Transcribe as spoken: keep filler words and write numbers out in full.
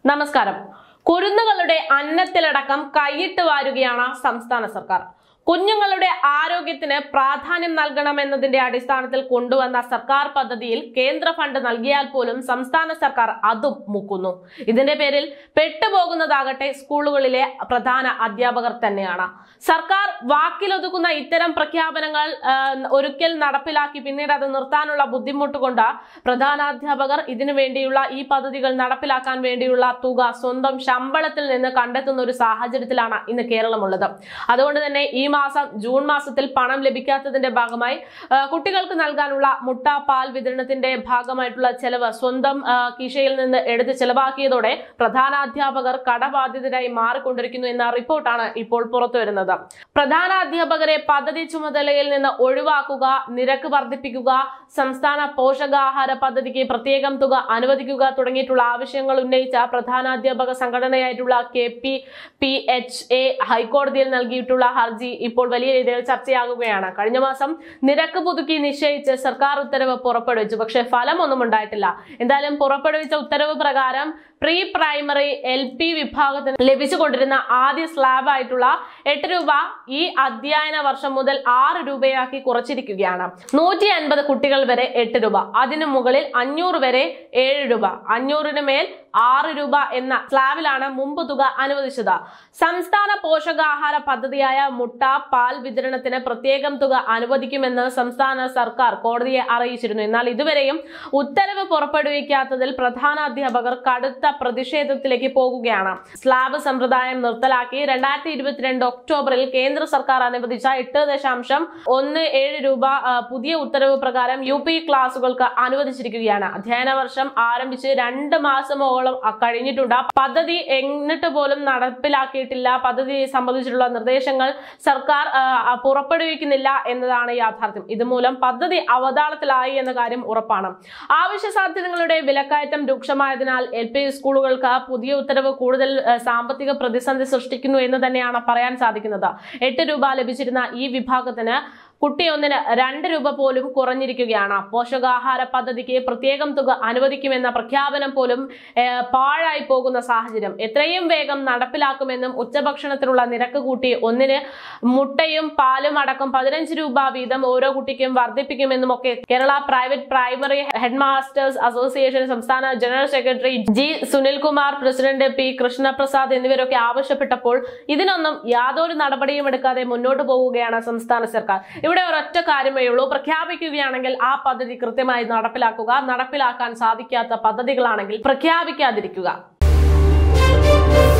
നമസ്കാരം. കുരുന്നുകളുടെ അന്നത്തിലടക്കം കൈയിട്ട് വാരുകയാണ് സംസ്ഥാന സർക്കാർ. കുഞ്ഞുങ്ങളുടെ ആരോഗ്യത്തിന് പ്രാധാന്യം നൽകണമെന്നതിന്റെ അടിസ്ഥാനത്തിൽ കൊണ്ടുവന്ന സർക്കാർ പദ്ധതിയിൽ കേന്ദ്ര ഫണ്ട് നൽകിയാൽ പോലും സംസ്ഥാന സർക്കാർ അതും മുക്കുന്നു. ഇതിന്റെ പേരിൽ പെട്ടുപോകുന്നതാകട്ടെ സ്കൂളുകളിലെ പ്രധാന അധ്യാപകർ തന്നെയാണ്. സർക്കാർ വാക്കിലൊതുക്കുന്ന ഇത്തരം പ്രഖ്യാപനങ്ങൾ ഒരിക്കൽ നടപ്പിലാക്കി പിന്നീട് അത് നിർത്താനുള്ള ബുദ്ധിമുട്ട് കൊണ്ട് പ്രധാനാധ്യാപകർ ഇതിനു വേണ്ടിയുള്ള ഈ പദ്ധതികൾ നടപ്പിലാക്കാൻ വേണ്ടിയുള്ള തുക സ്വന്തം ശമ്പളത്തിൽ നിന്ന് കണ്ടെത്തുന്ന ഒരു സാഹചര്യത്തിലാണ് ഇന്ന് കേരളമുള്ളത്. അതുകൊണ്ട് തന്നെ ഈ മാസം ജൂൺ മാസത്തിൽ പണം ലഭിക്കാത്തതിന്റെ ഭാഗമായി കുട്ടികൾക്ക് നൽകാനുള്ള മുട്ട പാൽ വിതരണത്തിന്റെ ഭാഗമായിട്ടുള്ള ചെലവ് സ്വന്തം കീശയിൽ നിന്ന് എടുത്ത് ചെലവാക്കിയതോടെ പ്രധാനാധ്യാപകർ കടബാധിതരായി മാറിക്കൊണ്ടിരിക്കുന്നു എന്ന റിപ്പോർട്ടാണ് ഇപ്പോൾ പുറത്തുവരുന്നത്. പ്രധാനാധ്യാപകരെ പദ്ധതി ചുമതലയിൽ നിന്ന് ഒഴിവാക്കുക, നിരക്ക് വർദ്ധിപ്പിക്കുക, സംസ്ഥാന പോഷകാഹാര പദ്ധതിക്ക് പ്രത്യേകം തുക അനുവദിക്കുക തുടങ്ങിയിട്ടുള്ള ആവശ്യങ്ങൾ ഉന്നയിച്ച പ്രധാനാധ്യാപക സംഘടനയായിട്ടുള്ള K P P H A ഹൈക്കോടതിയിൽ നൽകിയിട്ടുള്ള ഹർജി ഇപ്പോൾ വലിയ രീതിയിൽ ചർച്ചയാകുകയാണ്. കഴിഞ്ഞ മാസം നിരക്ക് പുതുക്കി നിശ്ചയിച്ച് സർക്കാർ ഉത്തരവ് പുറപ്പെടുവിച്ചു. പക്ഷേ ഫലമൊന്നും ഉണ്ടായിട്ടില്ല. എന്തായാലും പുറപ്പെടുവിച്ച ഉത്തരവ് പ്രകാരം പ്രീ പ്രൈമറി എൽ പി വിഭാഗത്തിന് ലഭിച്ചുകൊണ്ടിരുന്ന ആദ്യ സ്ലാബ് ആയിട്ടുള്ള എട്ട് രൂപ ഈ അധ്യയന വർഷം മുതൽ ആറ് രൂപയാക്കി കുറച്ചിരിക്കുകയാണ്. നൂറ്റി അൻപത് കുട്ടികൾ വരെ എട്ട് രൂപ, അതിനു മുകളിൽ അഞ്ഞൂറ് വരെ ഏഴ് രൂപ, അഞ്ഞൂറിന് മേൽ ആറ് രൂപ എന്ന സ്ലാബിലാണ് മുമ്പ് തുക അനുവദിച്ചത്. സംസ്ഥാന പോഷകാഹാര പദ്ധതിയായ മുട്ട പാൽ വിതരണത്തിന് പ്രത്യേകം തുക അനുവദിക്കുമെന്ന് സംസ്ഥാന സർക്കാർ കോടതിയെ അറിയിച്ചിരുന്നു. എന്നാൽ ഇതുവരെയും ഉത്തരവ് പുറപ്പെടുവിക്കാത്തതിൽ പ്രധാനാധ്യാപകർ കടുത്ത പ്രതിഷേധത്തിലേക്ക് പോകുകയാണ്. സ്ലാബ് സമ്പ്രദായം നിർത്തലാക്കി രണ്ടായിരത്തി ഇരുപത്തിരണ്ട് ഒക്ടോബറിൽ കേന്ദ്ര സർക്കാർ അനുവദിച്ച എട്ട് ദശാംശം ഒന്ന് ഏഴ് രൂപ പുതിയ ഉത്തരവ് പ്രകാരം യു പി ക്ലാസുകൾക്ക് അനുവദിച്ചിരിക്കുകയാണ്. അധ്യയന വർഷം ആരംഭിച്ച് രണ്ട് മാസമോളം കഴിഞ്ഞിട്ടുണ്ട്. പദ്ധതി എന്നിട്ട് പോലും നടപ്പിലാക്കിയിട്ടില്ല. പദ്ധതി സംബന്ധിച്ചിട്ടുള്ള നിർദ്ദേശങ്ങൾ സർക്കാർ പുറപ്പെടുവിക്കുന്നില്ല എന്നതാണ് യാഥാർത്ഥ്യം. ഇതുമൂലം പദ്ധതി അവതാളത്തിലായി എന്ന കാര്യം ഉറപ്പാണ്. ആവശ്യ സാധ്യതകളുടെ വിലക്കയറ്റം രൂക്ഷമായതിനാൽ എൽ പി സ്കൂളുകൾക്ക് പുതിയ ഉത്തരവ് കൂടുതൽ സാമ്പത്തിക പ്രതിസന്ധി സൃഷ്ടിക്കുന്നു എന്ന് തന്നെയാണ് പറയാൻ സാധിക്കുന്നത്. എട്ട് രൂപ ലഭിച്ചിരുന്ന ഈ വിഭാഗത്തിന് കുട്ടിയൊന്നിന് രണ്ട് രൂപ പോലും കുറഞ്ഞിരിക്കുകയാണ്. പോഷകാഹാര പദ്ധതിക്ക് പ്രത്യേകം തുക അനുവദിക്കുമെന്ന പ്രഖ്യാപനം പോലും പാഴായി പോകുന്ന സാഹചര്യം. എത്രയും വേഗം നടപ്പിലാക്കുമെന്നും ഉച്ചഭക്ഷണത്തിനുള്ള നിരക്ക് കൂട്ടി ഒന്നിന് മുട്ടയും പാലും അടക്കം പതിനഞ്ച് രൂപ വീതം ഓരോ കുട്ടിക്കും വർദ്ധിപ്പിക്കുമെന്നും ഒക്കെ Kerala private primary head masters association സംസ്ഥാന general secretary G Sunilkumar, president P Krishnaprasad എന്നിവരൊക്കെ ആവശ്യപ്പെട്ടപ്പോൾ ഇതിനൊന്നും യാതൊരു നടപടിയും എടുക്കാതെ മുന്നോട്ട് പോവുകയാണ് സംസ്ഥാന സർക്കാർ. ഇവിടെ ഒരൊറ്റ കാര്യമേ ഉള്ളൂ, പ്രഖ്യാപിക്കുകയാണെങ്കിൽ ആ പദ്ധതി കൃത്യമായി നടപ്പിലാക്കുക, നടപ്പിലാക്കാൻ സാധിക്കാത്ത പദ്ധതികളാണെങ്കിൽ പ്രഖ്യാപിക്കാതിരിക്കുക.